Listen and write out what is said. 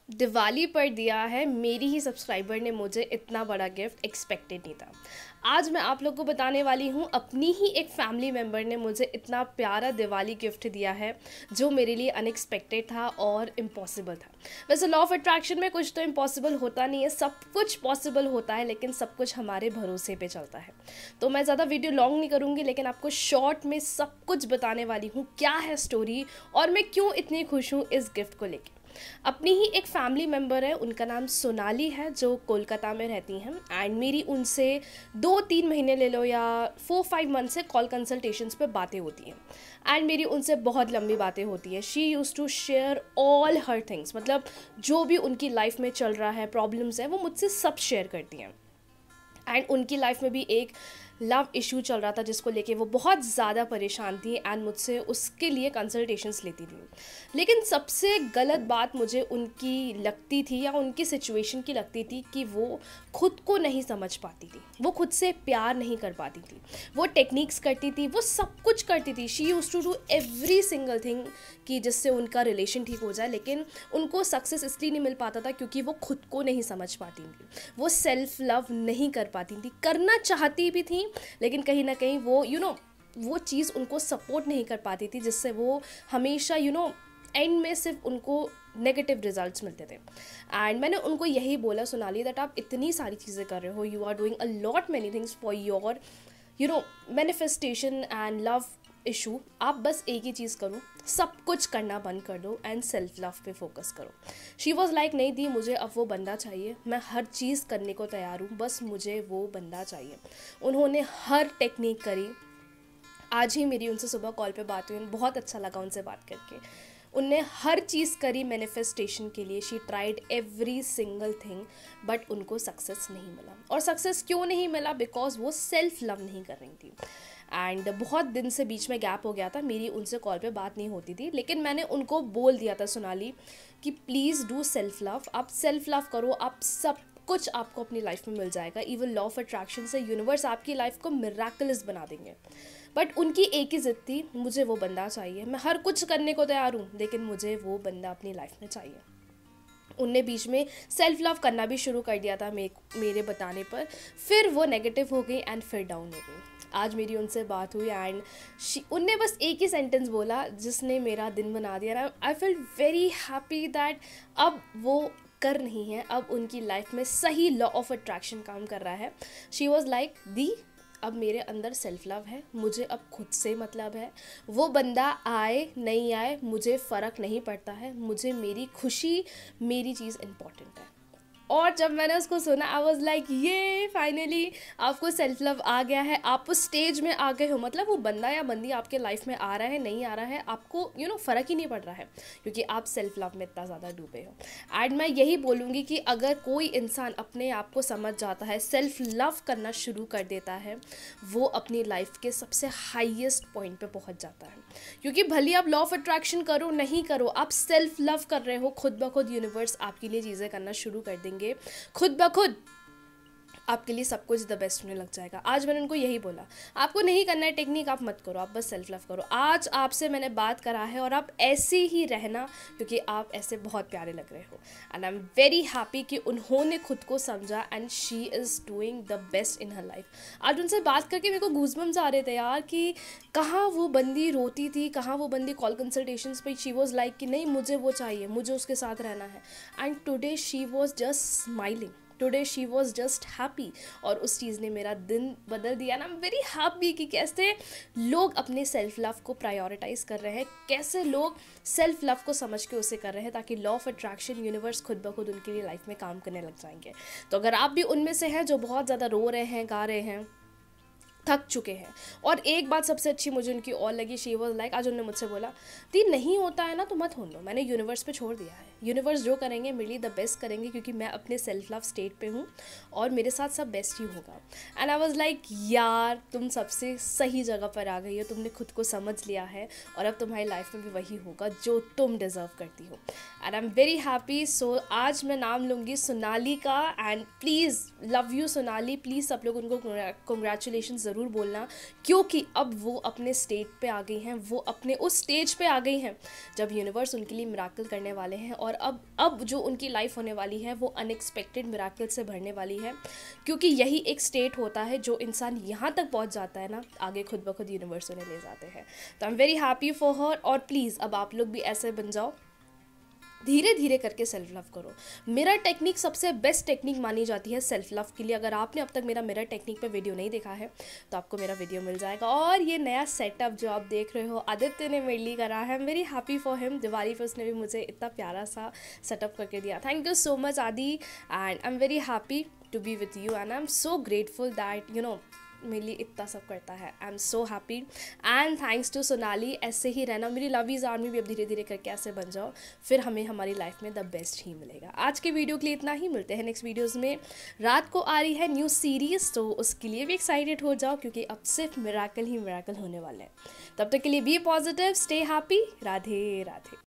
दिवाली पर दिया है मेरी ही सब्सक्राइबर ने मुझे इतना बड़ा गिफ्ट एक्सपेक्टेड नहीं था। आज मैं आप लोग को बताने वाली हूँ अपनी ही एक फैमिली मेम्बर ने मुझे इतना प्यारा दिवाली गिफ्ट दिया है जो मेरे लिए अनएक्सपेक्टेड था और इम्पॉसिबल था। वैसे लॉ ऑफ अट्रैक्शन में कुछ तो इम्पॉसिबल होता नहीं है, सब कुछ पॉसिबल होता है, लेकिन सब कुछ हमारे भरोसे पे चलता है। तो मैं ज़्यादा वीडियो लॉन्ग नहीं करूँगी, लेकिन आपको शॉर्ट में सब कुछ बताने वाली हूँ क्या है स्टोरी और मैं क्यों इतनी खुश हूँ इस गिफ्ट को लेकर। अपनी ही एक फैमिली मेम्बर है, उनका नाम सोनाली है, जो कोलकाता में रहती हैं। एंड मेरी उनसे 2-3 महीने ले लो या 4-5 मंथ से कॉल कंसल्टेशंस पे बातें होती हैं। एंड मेरी उनसे बहुत लंबी बातें होती हैं। She use to share all her things, मतलब जो भी उनकी लाइफ में चल रहा है, प्रॉब्लम्स हैं, वो मुझसे सब शेयर करती हैं। एंड उनकी लाइफ में भी एक लव इशू चल रहा था जिसको लेके वो बहुत ज़्यादा परेशान थी एंड मुझसे उसके लिए कंसल्टेशंस लेती थी। लेकिन सबसे गलत बात मुझे उनकी लगती थी या उनकी सिचुएशन की लगती थी कि वो खुद को नहीं समझ पाती थी, वो खुद से प्यार नहीं कर पाती थी। वो टेक्निक्स करती थी, वो सब कुछ करती थी, she use to do every single thing कि जिससे उनका रिलेशन ठीक हो जाए, लेकिन उनको सक्सेस इसलिए नहीं मिल पाता था क्योंकि वो खुद को नहीं समझ पाती थी, वो सेल्फ लव नहीं कर पाती थी। करना चाहती भी थी, लेकिन कहीं ना कहीं वो वो चीज़ उनको सपोर्ट नहीं कर पाती थी, जिससे वो हमेशा एंड में सिर्फ उनको नेगेटिव रिजल्ट्स मिलते थे। एंड मैंने उनको यही बोला, सोनाली, दैट आप इतनी सारी चीज़ें कर रहे हो, you are doing a lot many things for your manifestation and love issue. आप बस एक ही चीज़ करो, सब कुछ करना बंद कर दो एंड सेल्फ लव पे फोकस करो। शी वॉज लाइक, नहीं दी, मुझे अब वो बंदा चाहिए, मैं हर चीज़ करने को तैयार हूँ, बस मुझे वो बंदा चाहिए। उन्होंने हर टेक्निक करी। आज ही मेरी उनसे सुबह कॉल पे बात हुई, बहुत अच्छा लगा उनसे बात करके। उनने हर चीज़ करी मैनिफेस्टेशन के लिए, she tried every single thing, but उनको सक्सेस नहीं मिला। और सक्सेस क्यों नहीं मिला? बिकॉज वो सेल्फ लव नहीं कर रही थी। एंड बहुत दिन से बीच में गैप हो गया था, मेरी उनसे कॉल पे बात नहीं होती थी, लेकिन मैंने उनको बोल दिया था, सोनाली, कि प्लीज़ डू सेल्फ लव। आप सेल्फ लव करो, आप सब कुछ आपको अपनी लाइफ में मिल जाएगा। इवन लॉ ऑफ अट्रैक्शन से यूनिवर्स आपकी लाइफ को मिराकलस बना देंगे। बट उनकी एक ही जिद थी, मुझे वो बंदा चाहिए, मैं हर कुछ करने को तैयार हूँ, लेकिन मुझे वो बंदा अपनी लाइफ में चाहिए। उनने बीच में सेल्फ लव करना भी शुरू कर दिया था मेरे बताने पर, फिर वो नेगेटिव हो गई एंड फिर डाउन हो गई। आज मेरी उनसे बात हुई एंड उनने बस एक ही सेंटेंस बोला जिसने मेरा दिन बना दिया। I feel very happy that अब वो कर नहीं है, अब उनकी लाइफ में सही लॉ ऑफ अट्रैक्शन काम कर रहा है। शी वॉज लाइक, दी, अब मेरे अंदर सेल्फ लव है, मुझे अब खुद से मतलब है, वो बंदा आए नहीं आए मुझे फ़र्क नहीं पड़ता है, मुझे मेरी खुशी, मेरी चीज़ इम्पॉर्टेंट है। और जब मैंने उसको सुना, आई वॉज लाइक, ये फाइनली आपको सेल्फ लव आ गया है, आप उस स्टेज में आ गए हो। मतलब वो बंदा या बंदी आपके लाइफ में आ रहा है नहीं आ रहा है, आपको फ़र्क ही नहीं पड़ रहा है, क्योंकि आप सेल्फ लव में इतना ज़्यादा डूबे हो। एंड मैं यही बोलूँगी कि अगर कोई इंसान अपने आप को समझ जाता है, सेल्फ लव करना शुरू कर देता है, वो अपनी लाइफ के सबसे हाईएस्ट पॉइंट पे पहुंच जाता है। क्योंकि भले आप लॉ ऑफ अट्रैक्शन करो नहीं करो, आप सेल्फ लव कर रहे हो, खुद ब खुद यूनिवर्स आपके लिए चीज़ें करना शुरू कर देंगे, खुद ब खुद आपके लिए सब कुछ द बेस्ट होने लग जाएगा। आज मैंने उनको यही बोला, आपको नहीं करना है टेक्निक, आप मत करो, आप बस सेल्फ लव करो। आज आपसे मैंने बात करा है और आप ऐसे ही रहना, क्योंकि आप ऐसे बहुत प्यारे लग रहे हो। And I am very happy कि उन्होंने खुद को समझा and she is doing the best in her life. आज उनसे बात करके मेरे को गूज़बम्स आ रहे थे यार, कि कहाँ वो बंदी रोती थी, कहाँ वो बंदी कॉल कंसल्टेशंस पे, शी वॉज लाइक कि नहीं, मुझे वो चाहिए, मुझे उसके साथ रहना है। And today she was just smiling, today she was just happy. और उस चीज़ ने मेरा दिन बदल दिया ना। आई एम वेरी हैप्पी कि कैसे लोग अपने सेल्फ लव को प्रायोरिटाइज़ कर रहे हैं, कैसे लोग सेल्फ लव को समझ के उसे कर रहे हैं, ताकि लॉ ऑफ अट्रैक्शन यूनिवर्स खुद ब खुद उनके लिए लाइफ में काम करने लग जाएंगे। तो अगर आप भी उनमें से हैं जो बहुत ज़्यादा रो रहे हैं, गा रहे हैं, थक चुके हैं, और एक बात सबसे अच्छी मुझे उनकी और लगी, शी वॉज लाइक, आज उन्होंने मुझसे बोला, दी, नहीं होता है ना तो मत होने दो, मैंने यूनिवर्स पे छोड़ दिया है, यूनिवर्स जो करेंगे मेरे लिए द बेस्ट करेंगे, क्योंकि मैं अपने सेल्फ लव स्टेट पे हूँ और मेरे साथ सब बेस्ट ही होगा। एंड आई वॉज लाइक, यार तुम सबसे सही जगह पर आ गई हो, तुमने खुद को समझ लिया है और अब तुम्हारी लाइफ में भी वही होगा जो तुम डिज़र्व करती हो। And I am very happy. So आज मैं नाम लूँगी सोनाली का, and please love you Sonali, please सब लोग उनको कंग्रेचुलेशन ज़रूर बोलना, क्योंकि अब वो अपने स्टेट पे आ गई हैं, वो अपने उस स्टेज पे आ गई हैं जब यूनिवर्स उनके लिए मिराकल करने वाले हैं। और और अब जो उनकी लाइफ होने वाली है वो अनएक्सपेक्टेड मिराकल से भरने वाली है, क्योंकि यही एक स्टेट होता है जो इंसान यहाँ तक पहुँच जाता है ना, आगे खुद ब खुद यूनिवर्स उन्हें ले जाते हैं। तो I am very happy for her. और प्लीज़ अब आप लोग भी ऐसे बन जाओ, धीरे धीरे करके सेल्फ लव करो। मिरर टेक्निक सबसे बेस्ट टेक्निक मानी जाती है सेल्फ लव के लिए। अगर आपने अब तक मेरा मिरर टेक्निक पे वीडियो नहीं देखा है तो आपको मेरा वीडियो मिल जाएगा। और ये नया सेटअप जो आप देख रहे हो आदित्य ने मेरे लिए करा है, I am very happy for him. Diwali पे उसने भी मुझे इतना प्यारा सा सेटअप करके दिया। Thank you so much Adi, and I am very happy to be with you, and I am so grateful that you know मेरे लिए इतना सब करता है। I am so happy and thanks to Sonali. ऐसे ही रहना, मेरी लवीज आर्मी भी अब धीरे धीरे करके ऐसे बन जाओ, फिर हमें हमारी लाइफ में द बेस्ट ही मिलेगा। आज के वीडियो के लिए इतना ही, मिलते हैं नेक्स्ट वीडियोज़ में। रात को आ रही है न्यू सीरीज़, तो उसके लिए भी एक्साइटेड हो जाओ, क्योंकि अब सिर्फ मिराकल ही मिराकल होने वाले हैं। तब तक के लिए be positive, stay happy, Radhe Radhe.